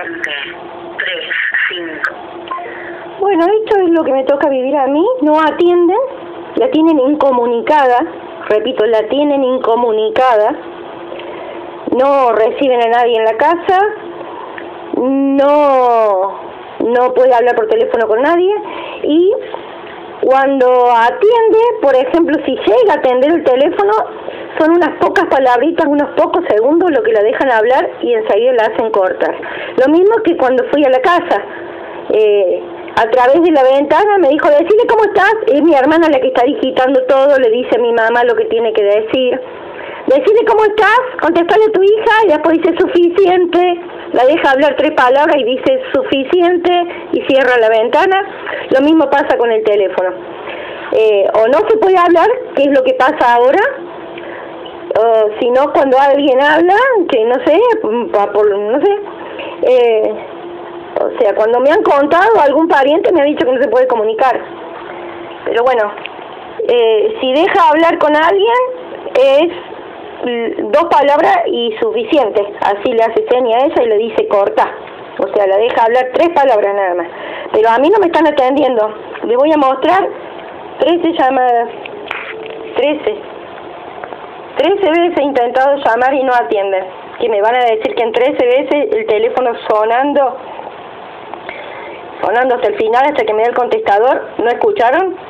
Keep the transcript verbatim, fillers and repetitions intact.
corriente tres cinco. Bueno, esto es lo que me toca vivir a mí. No atienden, la tienen incomunicada, repito, la tienen incomunicada, no reciben a nadie en la casa, no, no puede hablar por teléfono con nadie, y cuando atiende, por ejemplo, si llega a atender el teléfono, son unas pocas palabritas, unos pocos segundos lo que la dejan hablar y enseguida la hacen cortar. Lo mismo que cuando fui a la casa, eh, a través de la ventana me dijo, decile cómo estás, es mi hermana la que está digitando todo, le dice a mi mamá lo que tiene que decir. Decile cómo estás, contestale a tu hija, y después dice suficiente, la deja hablar tres palabras y dice suficiente y cierra la ventana. Lo mismo pasa con el teléfono. Eh, o no se puede hablar, que es lo que pasa ahora, o si no, cuando alguien habla, que no sé, por, no sé, eh, o sea, cuando me han contado, algún pariente me ha dicho que no se puede comunicar. Pero bueno, eh, si deja hablar con alguien, es dos palabras y suficiente. Así le hace seña a ella y le dice corta. O sea, la deja hablar tres palabras nada más. Pero a mí no me están atendiendo. Le voy a mostrar trece llamadas. trece. trece veces he intentado llamar y no atienden. Que me van a decir que en trece veces el teléfono sonando, sonando hasta el final, hasta que me dé el contestador. ¿No escucharon?